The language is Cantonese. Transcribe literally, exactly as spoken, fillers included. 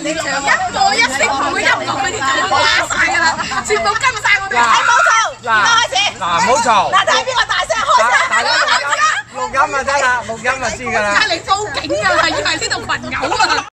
一個一聲唔會音樂佢哋就會打曬㗎啦，全部跟曬我哋。係冇嘈，而家開始。嗱，唔好嘈。嗱，睇邊個大聲開聲。大家錄音，錄音就得啦，錄音就知㗎啦。而家嚟報警㗎啦，以為呢度群毆啊！